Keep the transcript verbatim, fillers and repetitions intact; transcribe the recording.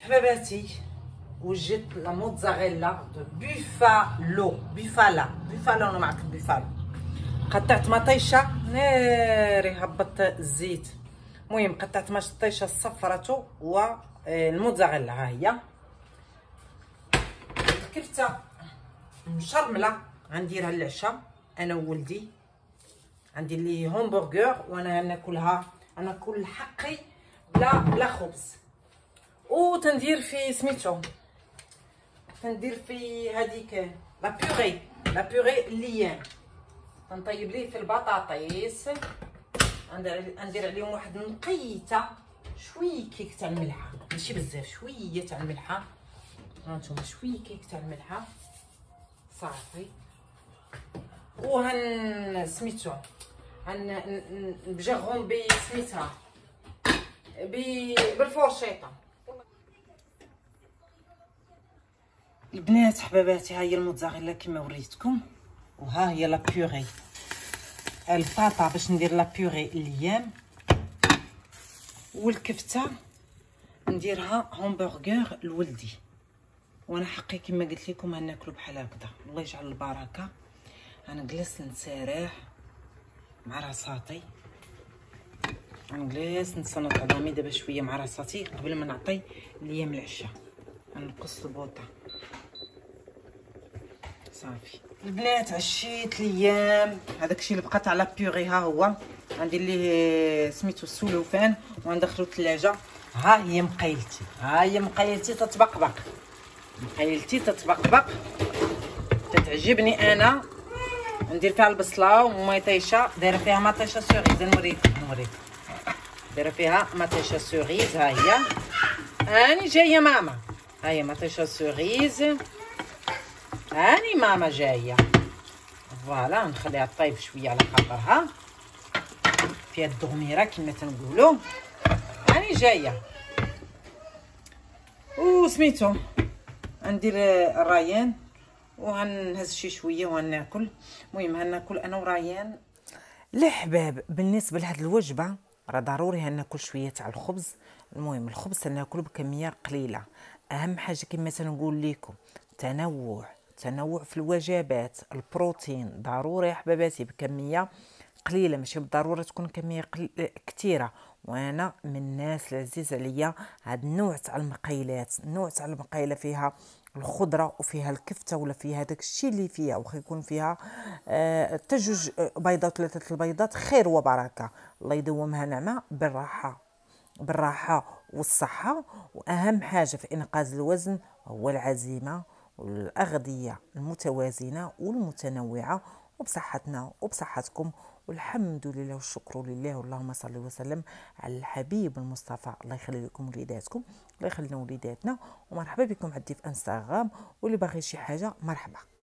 حباباتي وجدت لا موتزاريلا دو بوفالو بوفالا بوفالو انا معك بوفالو. قطعت مطيشه ناري هبط الزيت. المهم قطعت مطيشه صفرته والموتزاريلا ها هي. الكفته مشرمله غنديرها للعشاء انا وولدي. عندي لي همبرغر وانا ناكلها انا كل حقي بلا بلا خبز. وتندير في سميتو تندير في هذيك لا بيغي لا بيغي الليان. نطيب ليه في البطاطيس ندير ندير عليهم واحد نقيته شويه كيك تاع الملحه ماشي بزاف شويه تاع الملحه. هانتوما شويه كيك تاع الملحه صافي. وهن سميتو هن نبجغهم بسميتها بالفرشيطه. البنات حباباتي ها هي الموتزاريلا كما وريتكم وها هي لا بيغي الباطا باش ندير لا بيغي الليام. والكفته نديرها همبرغر لولدي وانا حقي كما قلت لكم غناكلو بحال هكذا. الله يجعل البركه. غنجلس نسارح مع راساتي غنجلس نصنت عظامي دابا شويه مع راساتي قبل ما نعطي ليام العشاء. غنقص البوطه صافي. البنات عشيت ليام هذاك الشيء اللي بقى تاع لا بيغي ها هو غندير ليه سميتو السلوفان وغندخلو الثلاجه. ها هي مقيلتي ها هي مقيلتي تطبقبق مقيلتي تطبقبق تتعجبني. انا ندير فيها البصله ومطيشه دايره فيها مطيشه سوريز. نوريكم نوريكم دايره فيها مطيشه سوريز. ها هي هاني جايه ماما. ها هي مطيشه سوريز هاني ماما جايه. فوالا نخليها طيب شويه على خاطرها فيها الدغميره كما تنقولوا. هاني جايه وسميتو غندير الريان وغنهز شي شويه وغناكل. المهم هناكل انا وريان. الحباب بالنسبه لهاد الوجبه راه ضروري هناكل شويه تاع الخبز. المهم الخبز تناكل بكميه قليله. اهم حاجه كما تنقول لكم تنوع تنوع في الوجبات. البروتين ضروري يا حباباتي بكميه قليله ماشي بالضروره تكون كميه قل... كثيره. وانا من الناس العزيز عليا هاد النوع تاع المقيلات. النوع تاع المقيله فيها الخضره وفيها الكفته ولا فيها داك الشيء اللي فيها واخا يكون فيها آه تجوج بيضات ولا ثلاث البيضات خير وبركه. الله يدومها نعمه بالراحه بالراحه والصحه. واهم حاجه في انقاذ الوزن هو العزيمه والاغذيه المتوازنه والمتنوعه وبصحتنا وبصحتكم. والحمد لله والشكر لله. اللهم صل وسلم على الحبيب المصطفى. الله يخلي لكم وليداتكم الله يخلي لنا وليداتنا. ومرحبا بكم عندي في انستغرام واللي باغي شي حاجه مرحبا.